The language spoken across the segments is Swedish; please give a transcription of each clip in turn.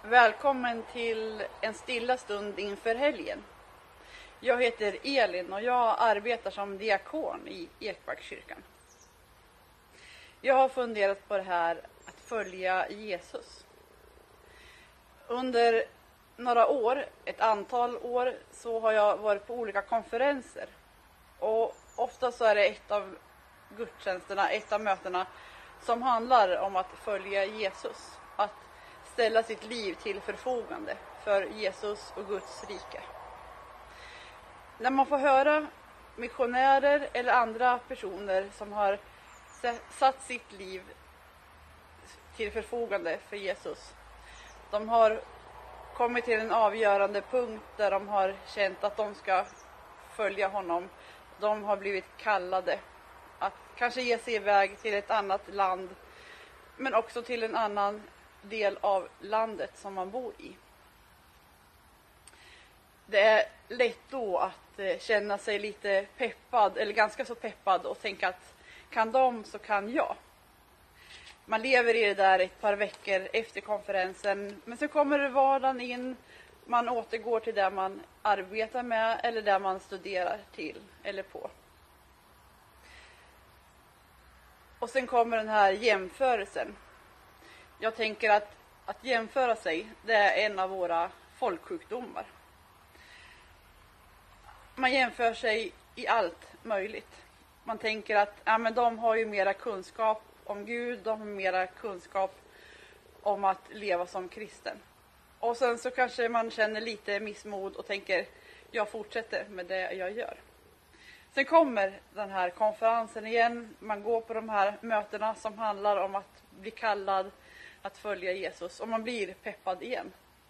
Välkommen till en stilla stund inför helgen. Jag heter Elin och jag arbetar som diakon i Ekbackskyrkan. Jag har funderat på det här att följa Jesus. Under några år, ett antal år, så har jag varit på olika konferenser. Och ofta så är det ett av gudstjänsterna, ett av mötena som handlar om att följa Jesus. Att ställa sitt liv till förfogande för Jesus och Guds rike. När man får höra missionärer eller andra personer som har satt sitt liv till förfogande för Jesus. De har kommit till en avgörande punkt där de har känt att de ska följa honom. De har blivit kallade att kanske ge sig iväg till ett annat land, men också till en annan del av landet som man bor i. Det är lätt då att känna sig lite peppad, eller ganska så peppad, och tänka att kan de så kan jag. Man lever i det där ett par veckor efter konferensen, men så kommer vardagen in. Man återgår till det man arbetar med eller där man studerar till eller på. Och sen kommer den här jämförelsen. Jag tänker att jämföra sig, det är en av våra folksjukdomar. Man jämför sig i allt möjligt. Man tänker att men de har ju mera kunskap om Gud, de har mera kunskap om att leva som kristen. Och sen så kanske man känner lite missmod och tänker, jag fortsätter med det jag gör. Sen kommer den här konferensen igen. Man går på de här mötena som handlar om att bli kallad att följa Jesus. Och man blir peppad igen.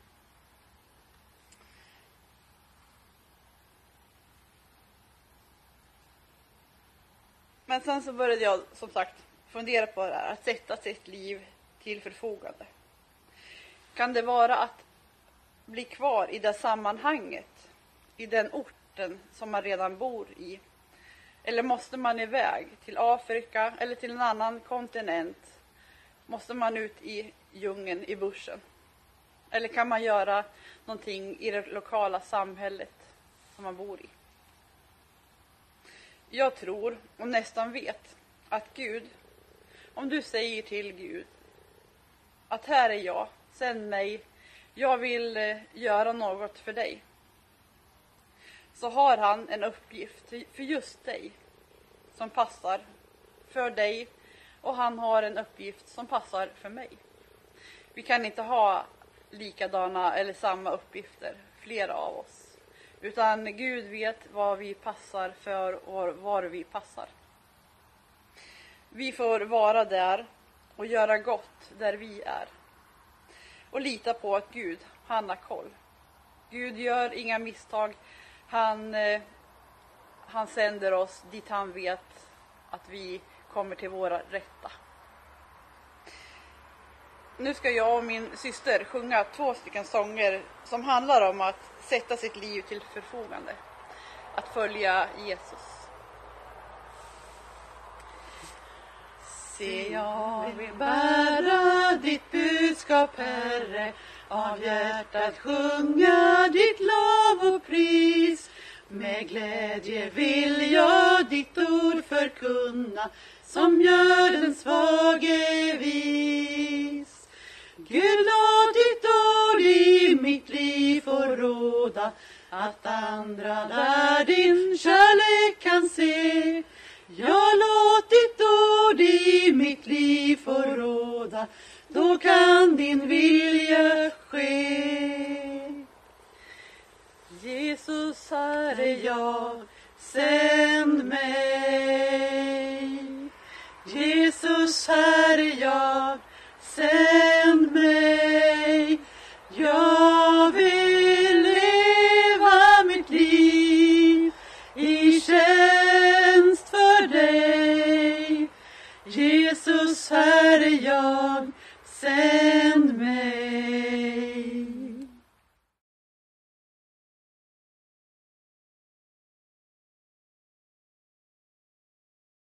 Men sen så började jag som sagt fundera på det här. Att sätta sitt liv till förfogande. Kan det vara att bli kvar i det sammanhanget? I den orten som man redan bor i? Eller måste man iväg till Afrika eller till en annan kontinent? Måste man ut i djungeln, i bushen? Eller kan man göra någonting i det lokala samhället som man bor i? Jag tror och nästan vet att Gud, om du säger till Gud att här är jag, sänd mig, jag vill göra något för dig. Så har han en uppgift för just dig som passar för dig, och han har en uppgift som passar för mig. Vi kan inte ha likadana eller samma uppgifter, flera av oss. Utan Gud vet vad vi passar för och var vi passar. Vi får vara där och göra gott där vi är. Och lita på att Gud, han har koll. Gud gör inga misstag. Han sänder oss dit han vet att vi kommer till våra rätta. Nu ska jag och min syster sjunga 2 sånger som handlar om att sätta sitt liv till förfogande. Att följa Jesus. Se, jag vill bära ditt budskap, Herre, av hjärtat sjunga ditt lov och pris. Med glädje vill jag ditt ord förkunna, som gör den svage vis. Gud, låt ditt ord i mitt liv få råda, att andra där din kärlek kan se. Ja, låt ditt ord i mitt liv få råda, då kan din vilja ske. Jesus, här är jag, sänd mig. Jesus, här är jag, sänd mig. Jag vill leva mitt liv i tjänst för dig. Jesus, här är jag, sänd